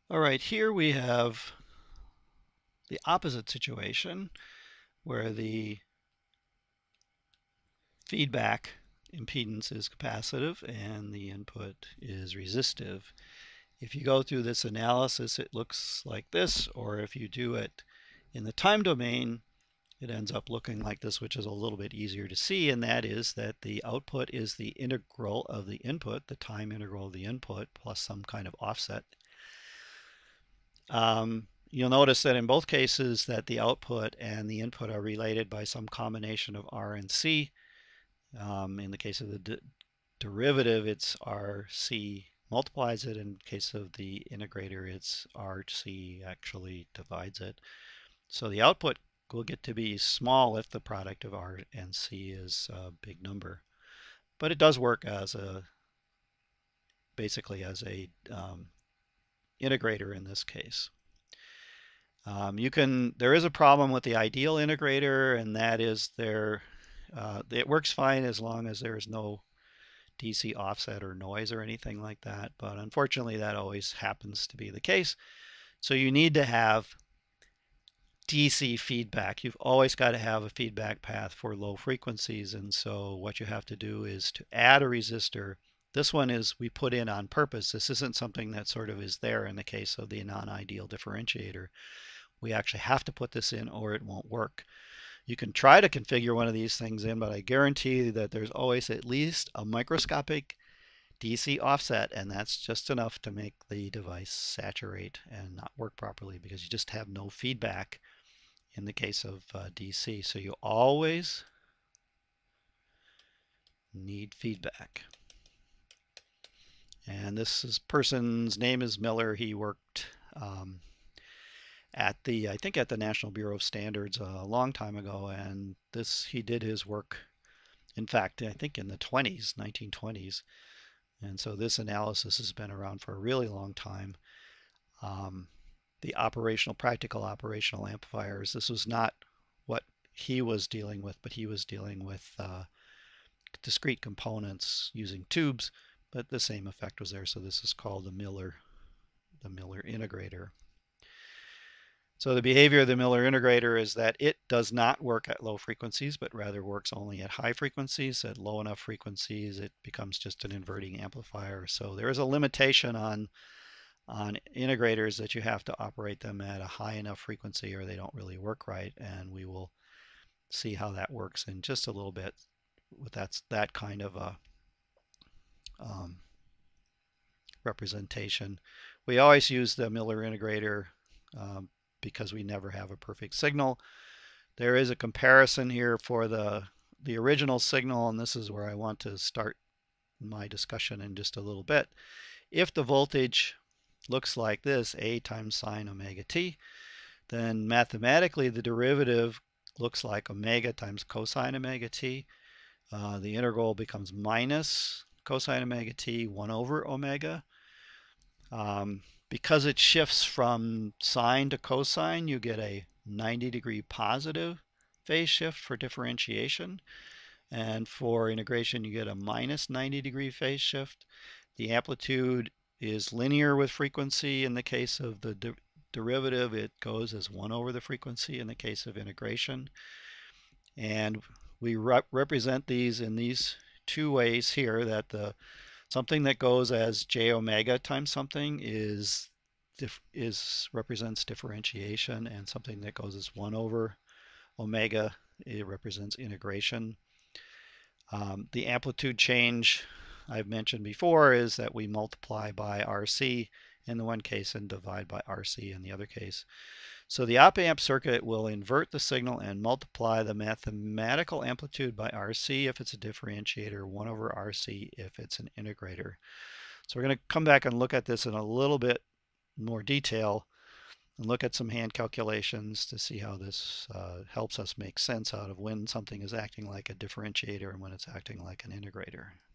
All right, here we have the opposite situation where the feedback impedance is capacitive and the input is resistive. If you go through this analysis, it looks like this, or if you do it in the time domain, it ends up looking like this, which is a little bit easier to see, and that is that the output is the integral of the input, the time integral of the input, plus some kind of offset. You'll notice that in both cases that the output and the input are related by some combination of R and C. In the case of the derivative, it's RC multiplies it. In case of the integrator, it's RC actually divides it. So the output will get to be small if the product of R and C is a big number. But it does work as basically as a integrator in this case. There is a problem with the ideal integrator, and that is it works fine as long as there is no DC offset or noise or anything like that. But unfortunately, that always happens to be the case. So you need to have DC feedback. You've always got to have a feedback path for low frequencies. And so what you have to do is to add a resistor. This one is we put in on purpose. This isn't something that sort of is there in the case of the non-ideal differentiator. We actually have to put this in or it won't work. You can try to configure one of these things in, but I guarantee that there's always at least a microscopic DC offset, and that's just enough to make the device saturate and not work properly because you just have no feedback in the case of DC. So you always need feedback. And this person's name is Miller. He worked I think at the National Bureau of Standards a long time ago, and he did his work, in fact, I think in the 1920s. And so this analysis has been around for a really long time. The practical operational amplifiers, this was not what he was dealing with, but he was dealing with discrete components using tubes, but the same effect was there. So this is called the Miller integrator. So the behavior of the Miller integrator is that it does not work at low frequencies, but rather works only at high frequencies. At low enough frequencies, it becomes just an inverting amplifier. So there is a limitation on integrators that you have to operate them at a high enough frequency or they don't really work right. And we will see how that works in just a little bit with that kind of a representation. We always use the Miller integrator because we never have a perfect signal. There is a comparison here for the original signal, and this is where I want to start my discussion in just a little bit. If the voltage looks like this, A times sine omega t, then mathematically the derivative looks like omega times cosine omega t. The integral becomes minus cosine omega t 1 over omega. Because it shifts from sine to cosine, you get a 90-degree positive phase shift for differentiation. And for integration, you get a minus 90-degree phase shift. The amplitude is linear with frequency. In the case of the derivative, it goes as 1 over the frequency in the case of integration. And we represent these in these two ways here, that something that goes as j omega times something represents differentiation, and something that goes as 1 over omega, it represents integration. The amplitude change I've mentioned before is that we multiply by RC in the one case and divide by RC in the other case. So the op amp circuit will invert the signal and multiply the mathematical amplitude by RC if it's a differentiator, 1 over RC if it's an integrator. So we're going to come back and look at this in a little bit more detail and look at some hand calculations to see how this helps us make sense out of when something is acting like a differentiator and when it's acting like an integrator.